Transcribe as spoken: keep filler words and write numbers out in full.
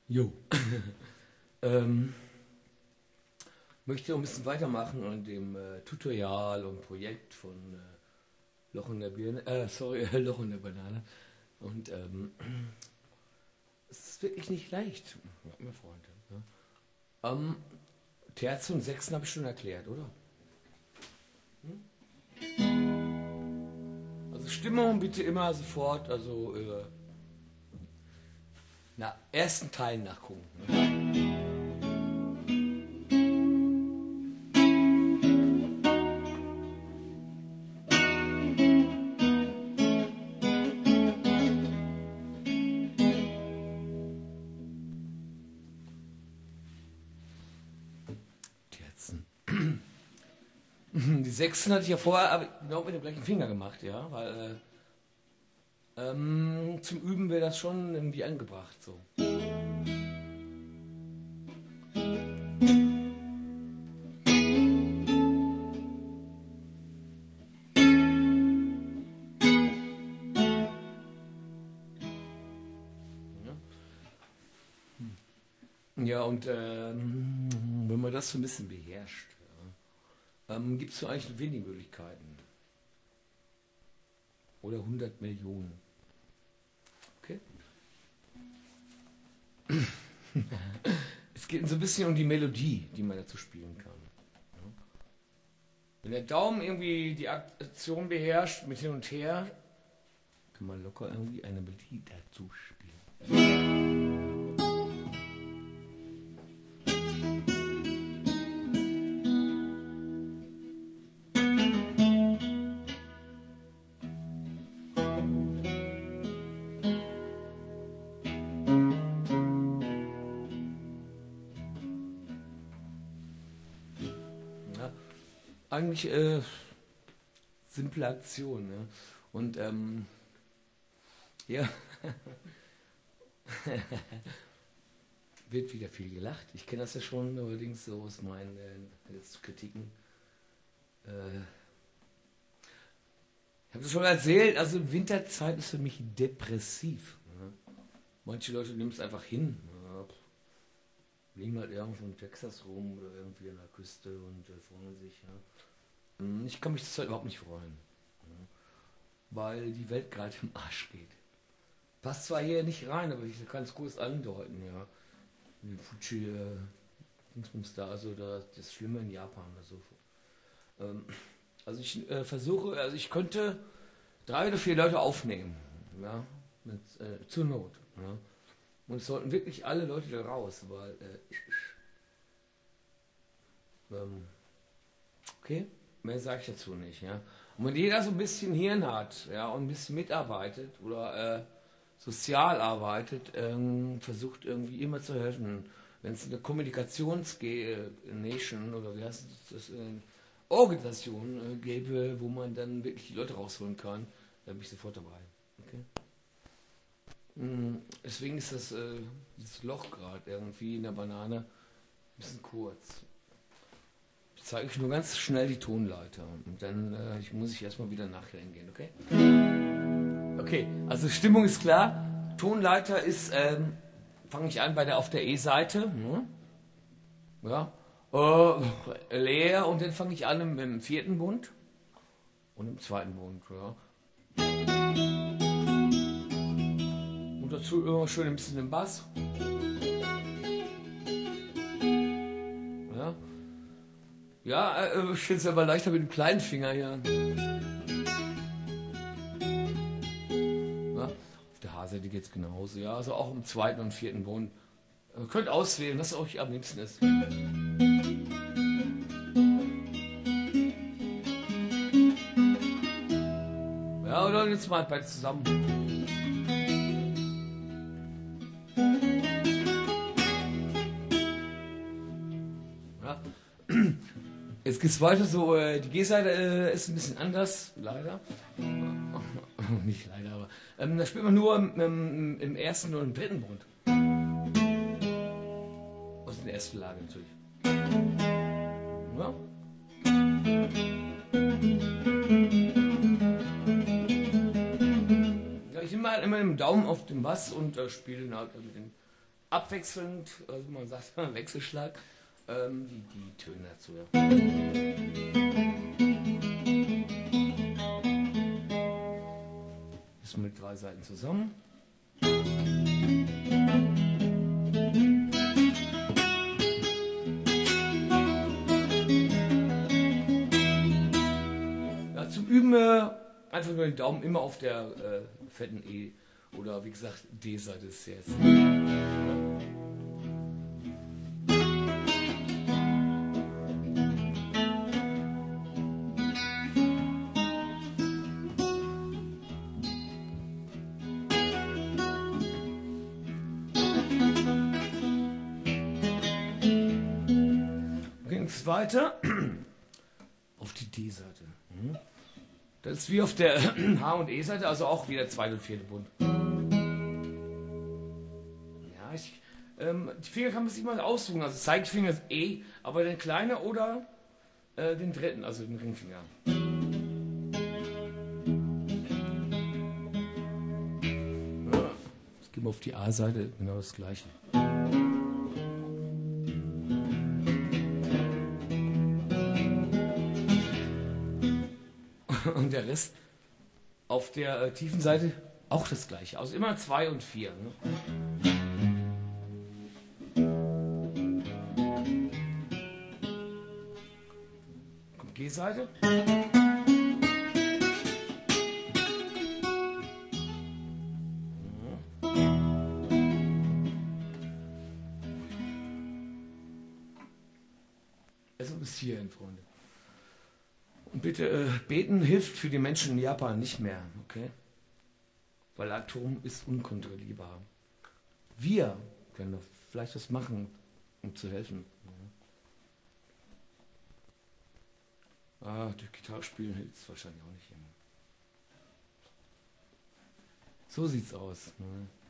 Jo. ähm, möchte noch ein bisschen weitermachen an dem äh, Tutorial und Projekt von äh, Loch in der Birne, äh, sorry, äh, Loch in der Banane. Und ähm, es ist wirklich nicht leicht, mein Freund. Ja. Ähm, Terz und Sechsen habe ich schon erklärt, oder? Hm? Also Stimmung bitte immer sofort, also äh, na, ersten Teil nachgucken. Ne? Die Sechsten hatte ich ja vorher aber genau mit dem gleichen Finger gemacht, ja, weil äh, ähm, zum Üben wäre das schon irgendwie angebracht, so. Ja, und ähm, wenn man das so ein bisschen beherrscht, ja, ähm, gibt es so eigentlich wenig Möglichkeiten. Oder hundert Millionen. Okay? Es geht so ein bisschen um die Melodie, die man dazu spielen kann. Ja. Wenn der Daumen irgendwie die Aktion beherrscht, mit hin und her, kann man locker irgendwie eine Melodie dazu spielen. Eigentlich äh, simple Aktion. Ne? Und ähm, ja, wird wieder viel gelacht. Ich kenne das ja schon, allerdings so aus meinen äh, Kritiken. Äh, ich habe es schon erzählt, also Winterzeit ist für mich depressiv. Ne? Manche Leute nehmen es einfach hin. Ja, liegen halt irgendwo in Texas rum oder irgendwie an der Küste und äh, freuen sich. Ja. Ich kann mich das halt überhaupt nicht freuen, ja, weil die Welt gerade im Arsch geht. Passt zwar hier nicht rein, aber ich kann es kurz andeuten, ja. Die Fuji, äh, Dingsbums da, also da, das Schlimme in Japan oder so. Ähm, also ich äh, versuche, also ich könnte drei oder vier Leute aufnehmen, ja, mit, äh, zur Not. Ja. Und es sollten wirklich alle Leute da raus, weil, äh, ähm, okay? Mehr sage ich dazu nicht, ja. Und wenn jeder so ein bisschen Hirn hat, ja, und ein bisschen mitarbeitet oder äh, sozial arbeitet, ähm, versucht irgendwie immer zu helfen. Wenn es eine Kommunikations-Nation oder wie heißt das, äh, Organisation äh, gäbe, wo man dann wirklich die Leute rausholen kann, dann bin ich sofort dabei. Okay? Mhm. Deswegen ist das äh, dieses Loch gerade irgendwie in der Banane ein bisschen kurz. Zeige ich nur ganz schnell die Tonleiter und dann äh, ich muss ich erstmal wieder nachher hingehen, okay? Okay, also Stimmung ist klar. Tonleiter ist, ähm, fange ich an bei der auf der E-Seite, ne? Ja, äh, leer und dann fange ich an im, im vierten Bund und im zweiten Bund, ja. Und dazu immer schön ein bisschen im Bass. Ja. Ja, äh, ich finde es aber leichter mit dem kleinen Finger hier. Ja, auf der H-Seite geht es genauso. Ja, also auch im zweiten und vierten Bund. Ihr könnt auswählen, was euch am liebsten ist. Ja, oder jetzt mal beide zusammen. Ja. Jetzt geht es weiter so, äh, die G-Seite äh, ist ein bisschen anders, leider. Nicht leider, aber ähm, da spielt man nur im, im, im ersten und im dritten Bund. Aus der ersten Lage natürlich. Ja. Ja, ich nehme halt immer den Daumen auf den Bass und äh, spiele halt mit den abwechselnd, also man sagt Wechselschlag, ähm, die, die Töne dazu. Ja. Ist mit drei Seiten zusammen. Ja, zum Üben äh, einfach nur den Daumen immer auf der äh, fetten E oder wie gesagt D-Seite ist jetzt. Weiter auf die D-Seite. Das ist wie auf der H- und E-Seite, also auch wieder zweite und vierte Bund. Ja, ich, ähm, die Finger kann man sich mal aussuchen. Also Zeigefinger ist E, aber den kleinen oder äh, den dritten, also den Ringfinger. Ja, jetzt gehen wir auf die A-Seite, genau das gleiche. Und der Rest auf der äh, tiefen Seite auch das gleiche. Also immer zwei und vier. Ne? Kommt G-Seite. Also bis hierhin, Freunde. Und bitte, äh, beten hilft für die Menschen in Japan nicht mehr, okay? Weil Atom ist unkontrollierbar. Wir können doch vielleicht was machen, um zu helfen. Ja. Ah, durch Gitarre spielen hilft es wahrscheinlich auch nicht. So sieht's aus. Ne?